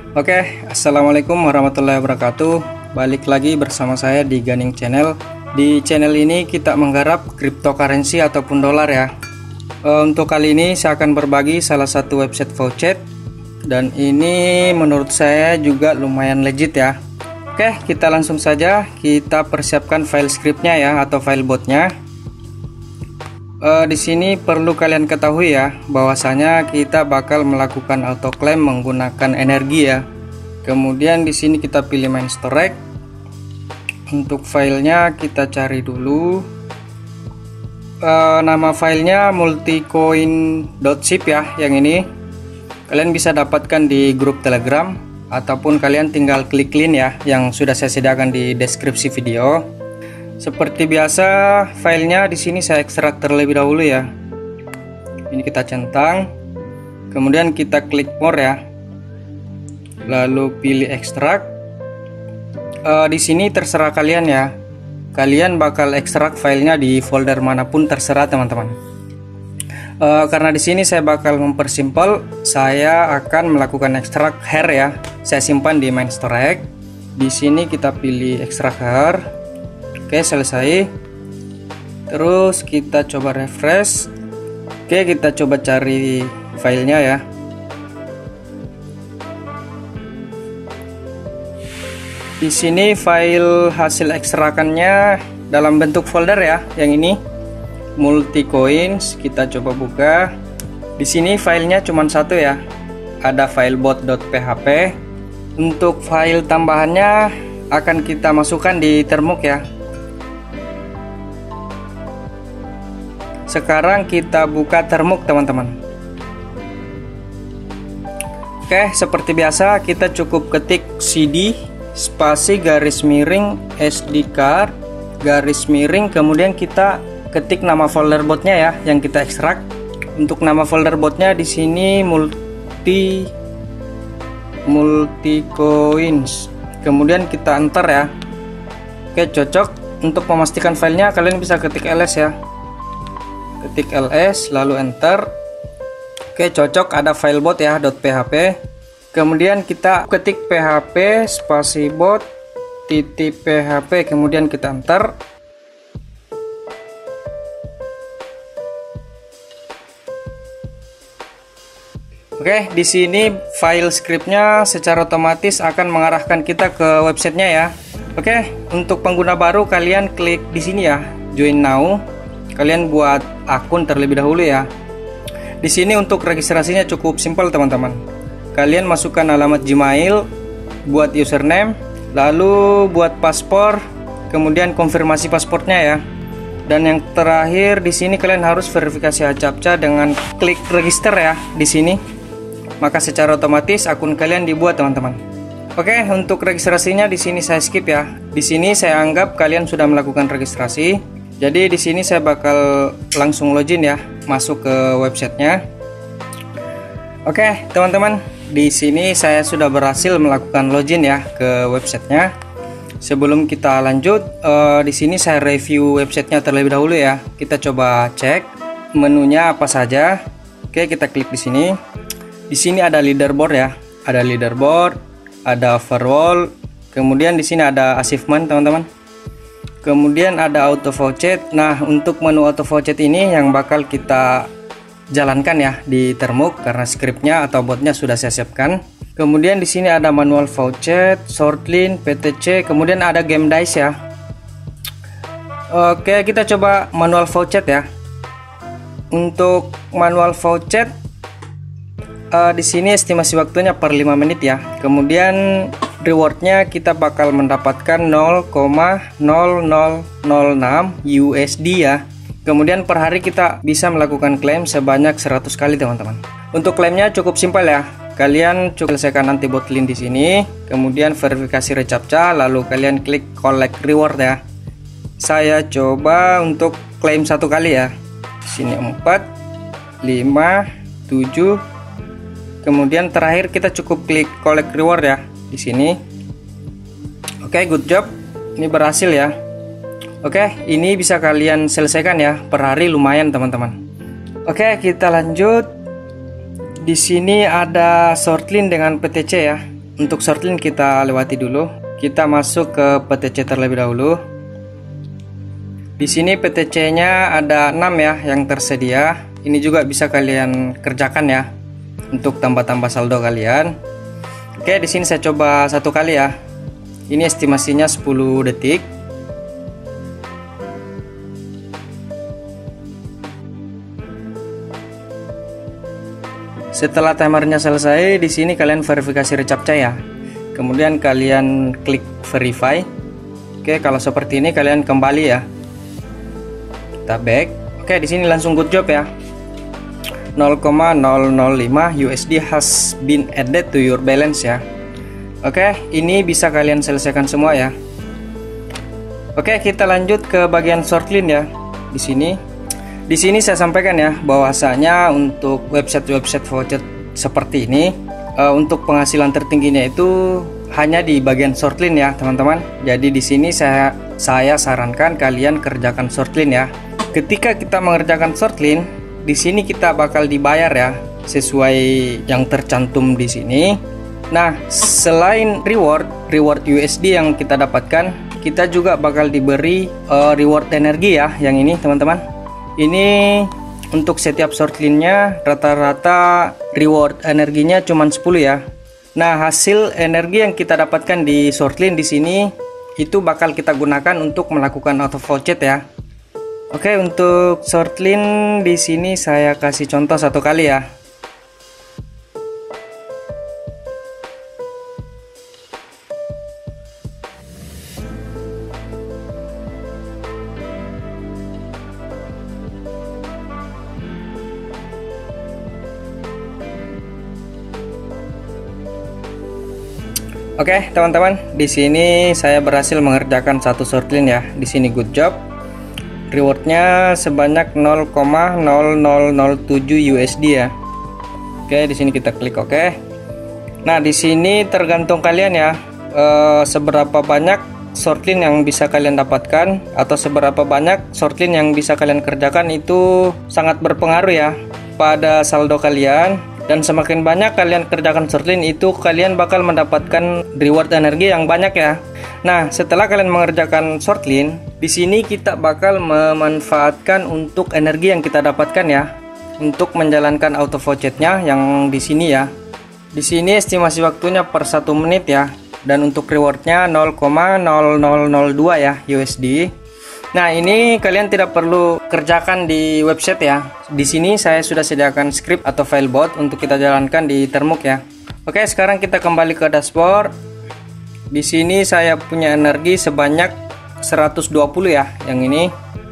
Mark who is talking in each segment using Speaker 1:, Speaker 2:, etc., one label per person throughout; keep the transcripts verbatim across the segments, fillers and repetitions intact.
Speaker 1: Oke, assalamualaikum warahmatullahi wabarakatuh. Balik lagi bersama saya di Ganing Channel. Di channel ini kita menggarap cryptocurrency ataupun dolar ya. E, untuk kali ini saya akan berbagi salah satu website voucher, dan ini menurut saya juga lumayan legit ya. Oke, kita langsung saja kita persiapkan file scriptnya ya, atau file botnya. Uh, di sini perlu kalian ketahui ya, bahwasanya kita bakal melakukan auto claim menggunakan energi ya. Kemudian di sini kita pilih main storage. Untuk filenya kita cari dulu. Uh, nama filenya multicoin.zip ya, yang ini. Kalian bisa dapatkan di grup Telegram ataupun kalian tinggal klik link ya, yang sudah saya sediakan di deskripsi video. Seperti biasa, filenya di sini saya ekstrak terlebih dahulu ya. Ini kita centang, kemudian kita klik more ya, lalu pilih ekstrak. Uh, di sini terserah kalian ya, kalian bakal ekstrak filenya di folder manapun terserah teman-teman. Uh, karena di sini saya bakal mempersimpel, saya akan melakukan ekstrak her ya. Saya simpan di main storage. Di sini kita pilih ekstrak her. Oke, selesai. Terus kita coba refresh. Oke, kita coba cari filenya ya. Di sini file hasil ekstrakannya dalam bentuk folder ya, yang ini multicoins. Kita coba buka. Di sini filenya cuma satu ya, ada file bot.php. Untuk file tambahannya akan kita masukkan di termuk ya. Sekarang kita buka termuk teman-teman. Oke, seperti biasa kita cukup ketik cd spasi garis miring sd card garis miring, kemudian kita ketik nama folder botnya ya, yang kita ekstrak. Untuk nama folder botnya di sini multi multicoins. Kemudian kita enter ya. Oke, cocok. Untuk memastikan filenya kalian bisa ketik ls ya. Ketik ls lalu enter. Oke, cocok, ada file bot ya .php. Kemudian kita ketik php spasi bot titik php, kemudian kita enter. Oke, di sini file scriptnya secara otomatis akan mengarahkan kita ke websitenya ya. Oke, untuk pengguna baru kalian klik di sini ya, join now. Kalian buat akun terlebih dahulu ya. Di sini untuk registrasinya cukup simpel teman-teman. Kalian masukkan alamat Gmail, buat username, lalu buat paspor, kemudian konfirmasi pasportnya ya. Dan yang terakhir di sini kalian harus verifikasi captcha dengan klik register ya di sini. Maka secara otomatis akun kalian dibuat teman-teman. Oke, untuk registrasinya di sini saya skip ya. Di sini saya anggap kalian sudah melakukan registrasi. Jadi di sini saya bakal langsung login ya, masuk ke websitenya. Oke teman-teman, di sini saya sudah berhasil melakukan login ya ke websitenya. Sebelum kita lanjut, uh, di sini saya review websitenya terlebih dahulu ya. Kita coba cek menunya apa saja. Oke, kita klik di sini. Di sini ada leaderboard ya, ada leaderboard, ada overall. Kemudian di sini ada achievement teman-teman. Kemudian ada auto voucher. Nah, untuk menu auto voucher ini yang bakal kita jalankan ya di termuk, karena scriptnya atau botnya sudah saya siapkan. Kemudian di sini ada manual voucher, shortlist, P T C, kemudian ada game dice ya. Oke, kita coba manual voucher ya. Untuk manual voucher uh, di sini estimasi waktunya per lima menit ya. Kemudian rewardnya kita bakal mendapatkan nol koma nol nol nol enam U S D ya. Kemudian per hari kita bisa melakukan klaim sebanyak seratus kali teman-teman. Untuk klaimnya cukup simpel ya. Kalian cukup selesaikan anti bot link di sini, kemudian verifikasi recaptcha, lalu kalian klik collect reward ya. Saya coba untuk klaim satu kali ya. Di sini empat, lima, tujuh. Kemudian terakhir kita cukup klik collect reward ya di sini. Oke, good job. Ini berhasil ya. Oke, ini bisa kalian selesaikan ya per hari, lumayan teman-teman. Oke, kita lanjut. Di sini ada shortlist dengan P T C ya. untuk shortlink kita lewati dulu. Kita masuk ke P T C terlebih dahulu. Di sini P T C-nya ada enam ya yang tersedia. Ini juga bisa kalian kerjakan ya untuk tambah-tambah saldo kalian. Oke, di sini saya coba satu kali ya. Ini estimasinya sepuluh detik. Setelah timernya selesai, di sini kalian verifikasi reCAPTCHA ya. Kemudian kalian klik verify. Oke, kalau seperti ini kalian kembali ya. Kita back. Oke, di sini langsung good job ya. nol koma nol nol lima U S D has been added to your balance ya. Oke, ini bisa kalian selesaikan semua ya. Oke, kita lanjut ke bagian shortlink ya. Di sini, di sini saya sampaikan ya bahwasanya untuk website-website voucher seperti ini, uh, untuk penghasilan tertingginya itu hanya di bagian shortlink ya, teman-teman. Jadi di sini saya saya sarankan kalian kerjakan shortlink ya. Ketika kita mengerjakan shortlink, di sini kita bakal dibayar ya sesuai yang tercantum di sini. Nah, selain reward reward U S D yang kita dapatkan, kita juga bakal diberi uh, reward energi ya, yang ini teman-teman. Ini untuk setiap shortlinknya rata-rata reward energinya cuma sepuluh ya. Nah, hasil energi yang kita dapatkan di shortlink di sini itu bakal kita gunakan untuk melakukan auto voucher ya. Oke, untuk shortlink di sini saya kasih contoh satu kali ya. Oke, teman-teman, di sini saya berhasil mengerjakan satu shortlink ya. Di sini good job. Rewardnya sebanyak nol koma nol nol nol tujuh U S D ya. Oke, di sini kita klik oke. Nah, di sini tergantung kalian ya, eh, seberapa banyak shortlink yang bisa kalian dapatkan atau seberapa banyak shortlink yang bisa kalian kerjakan, itu sangat berpengaruh ya pada saldo kalian. Dan semakin banyak kalian kerjakan shortlink, itu kalian bakal mendapatkan reward energi yang banyak ya. Nah, setelah kalian mengerjakan shortlink, di sini kita bakal memanfaatkan untuk energi yang kita dapatkan ya, untuk menjalankan auto vouchernya yang di sini ya. Di sini estimasi waktunya per satu menit ya, dan untuk rewardnya nol koma nol nol nol dua ya U S D. Nah, ini kalian tidak perlu kerjakan di website ya. Di sini saya sudah sediakan script atau file bot untuk kita jalankan di Termuk ya. Oke, sekarang kita kembali ke dashboard. Di sini saya punya energi sebanyak seratus dua puluh ya, yang ini.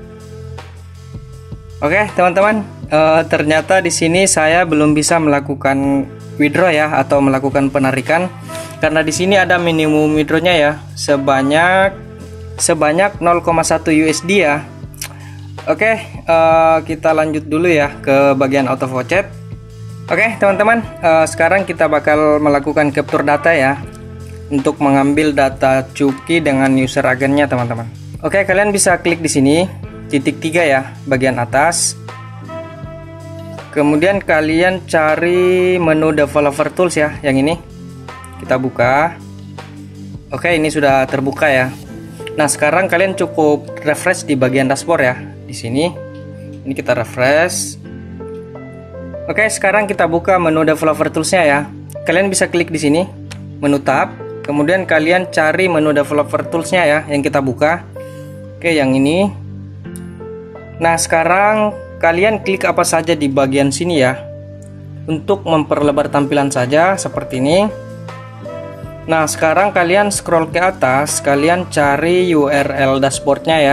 Speaker 1: Oke, teman-teman, e, ternyata di sini saya belum bisa melakukan withdraw ya, atau melakukan penarikan, karena di sini ada minimum withdrawnya ya, sebanyak sebanyak nol koma satu U S D ya. Oke, uh, kita lanjut dulu ya ke bagian auto voucher. Oke, teman-teman, uh, sekarang kita bakal melakukan capture data ya, untuk mengambil data cuki dengan user agennya teman-teman. Oke, kalian bisa klik di sini titik tiga ya, bagian atas. Kemudian kalian cari menu developer tools ya, yang ini. Kita buka. Oke, ini sudah terbuka ya. Nah, sekarang kalian cukup refresh di bagian dashboard ya. Di sini, ini kita refresh. Oke, sekarang kita buka menu developer toolsnya ya. Kalian bisa klik di sini, menu tab. Kemudian kalian cari menu developer toolsnya ya, yang kita buka. Oke, yang ini. Nah, sekarang kalian klik apa saja di bagian sini ya, untuk memperlebar tampilan saja seperti ini. Nah, sekarang kalian scroll ke atas, kalian cari U R L dashboardnya ya.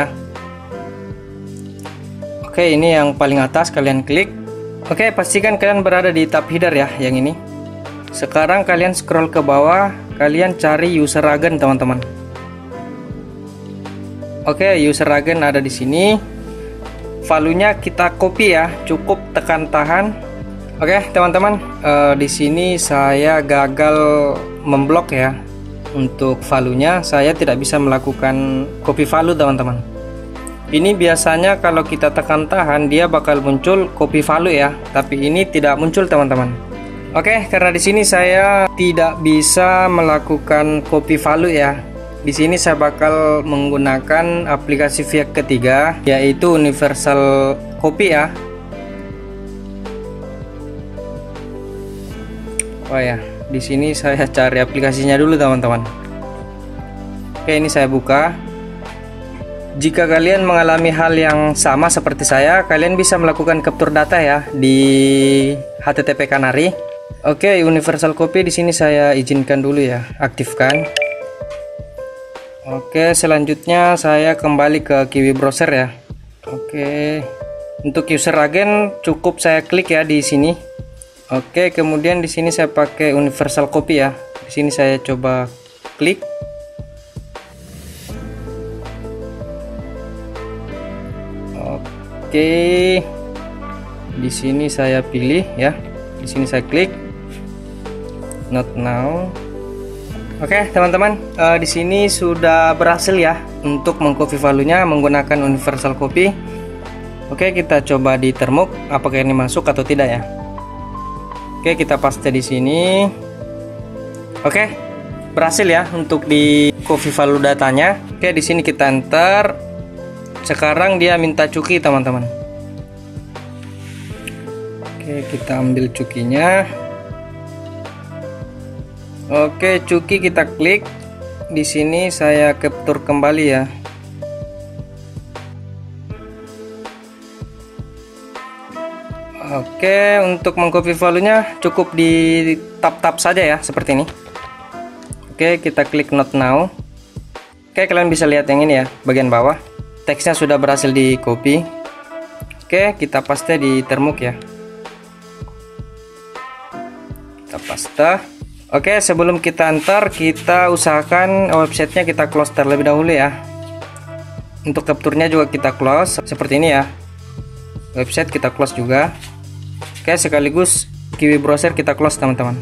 Speaker 1: Oke, ini yang paling atas, kalian klik. Oke, pastikan kalian berada di tab header ya, yang ini. Sekarang kalian scroll ke bawah, kalian cari user agent teman-teman. Oke, user agent ada di sini. Value-nya kita copy ya, cukup tekan tahan. Oke, teman-teman, uh, di sini saya gagal memblok ya. Untuk value-nya saya tidak bisa melakukan copy value teman-teman. Ini biasanya kalau kita tekan tahan dia bakal muncul copy value ya, tapi ini tidak muncul teman-teman. Oke, karena di sini saya tidak bisa melakukan copy value ya. Di sini saya bakal menggunakan aplikasi pihak ketiga, yaitu Universal Copy ya. Oh ya, di sini saya cari aplikasinya dulu teman-teman. Oke, ini saya buka. Jika kalian mengalami hal yang sama seperti saya, kalian bisa melakukan capture data ya di H T T P Canary. Oke, Universal Copy di sini saya izinkan dulu ya, aktifkan. Oke, selanjutnya saya kembali ke Kiwi Browser ya. Oke, untuk user agent cukup saya klik ya di sini. Oke, kemudian di sini saya pakai Universal Copy ya. Di sini saya coba klik. Oke, di sini saya pilih ya. Di sini saya klik not now. Oke teman-teman, uh, di sini sudah berhasil ya untuk mengcopy value-nya menggunakan Universal Copy. Oke, kita coba di Termux apakah ini masuk atau tidak ya. Oke, kita paste di sini. Oke, berhasil ya untuk di copy value datanya. Oke, di sini kita enter. Sekarang dia minta cuki teman-teman. Oke, kita ambil cukinya. Oke, cuki kita klik. Di sini saya capture kembali ya. Oke, untuk mengcopy value-nya cukup di tap-tap saja ya, seperti ini. Oke, kita klik not now. Oke, kalian bisa lihat yang ini ya, bagian bawah. Teksnya sudah berhasil di copy. Oke, kita paste di Termux ya. Kita paste. Oke, sebelum kita enter, kita usahakan websitenya kita close terlebih dahulu ya. Untuk capture-nya juga kita close seperti ini ya. Website kita close juga. Oke, sekaligus Kiwi Browser kita close teman-teman.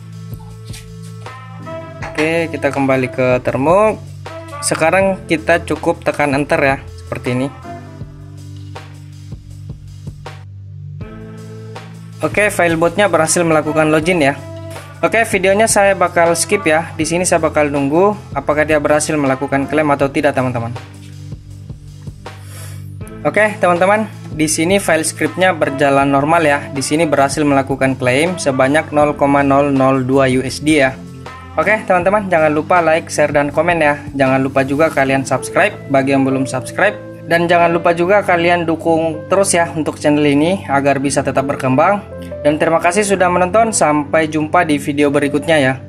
Speaker 1: Oke, kita kembali ke Termux. Sekarang kita cukup tekan enter ya, seperti ini. Oke, filebotnya berhasil melakukan login ya. Oke, videonya saya bakal skip ya. Di sini saya bakal nunggu apakah dia berhasil melakukan klaim atau tidak, teman-teman. Oke, teman-teman, di sini file scriptnya berjalan normal ya. Di sini berhasil melakukan klaim sebanyak nol koma nol nol dua U S D ya. Oke, teman-teman, jangan lupa like, share, dan komen ya. Jangan lupa juga kalian subscribe bagi yang belum subscribe. Dan jangan lupa juga kalian dukung terus ya untuk channel ini agar bisa tetap berkembang. Dan terima kasih sudah menonton, sampai jumpa di video berikutnya ya.